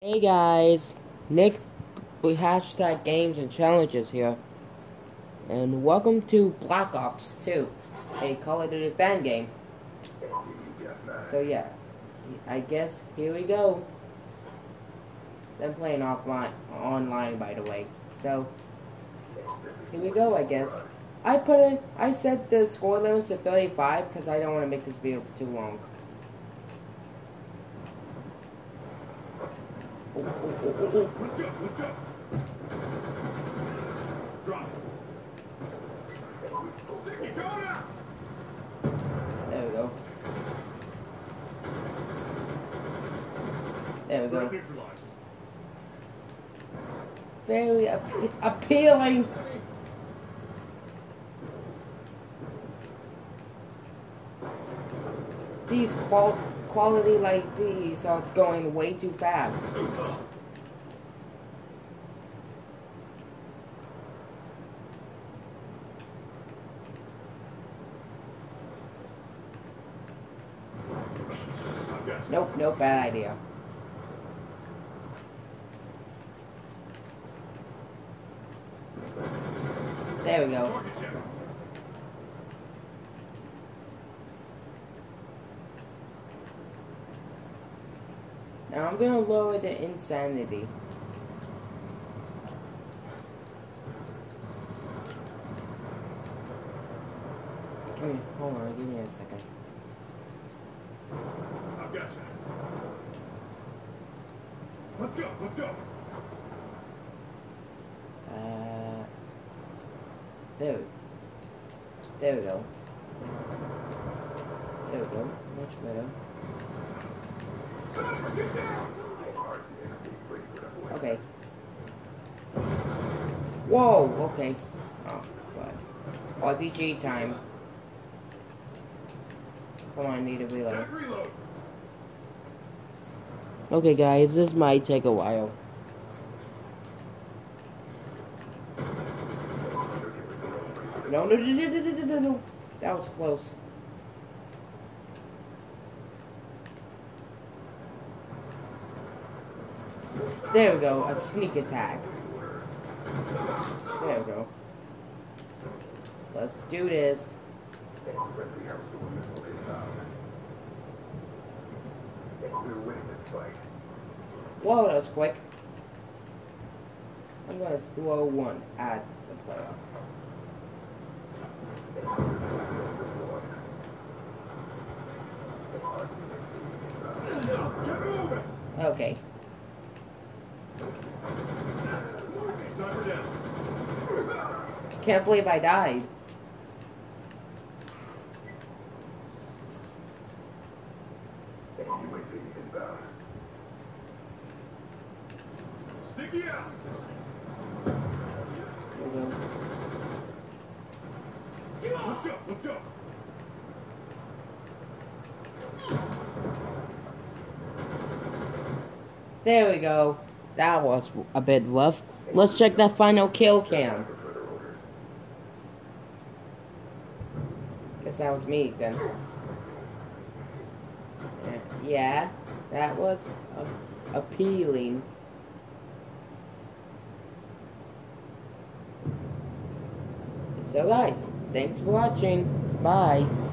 Hey guys, Nick with hashtag games and challenges here, and welcome to Black Ops 2, a Call of Duty fan game. So yeah, I guess here we go. I'm playing online by the way. So here we go. I guess I set the score limits to 35 because I don't want to make this video for too long. Let's go. Drop. There we go. There we go. Very appealing. These quality like these are going way too fast. Nope, bad idea. There we go. Now I'm gonna lower the insanity. Come here, hold on, give me a second. I've got you. Let's go. There we go. Much better. Okay. Whoa, okay. Oh, God. RPG time. Come on, I need to reload. Okay, guys, this might take a while. No. That was close. There we go, a sneak attack. There we go. Let's do this. Whoa, that was quick. I'm gonna throw one at the player. Okay. Can't believe I died. Sticky out. Let's go. There we go. That was a bit rough. Let's check that final kill cam. Guess that was me then. Yeah, that was appealing. So guys, thanks for watching. Bye.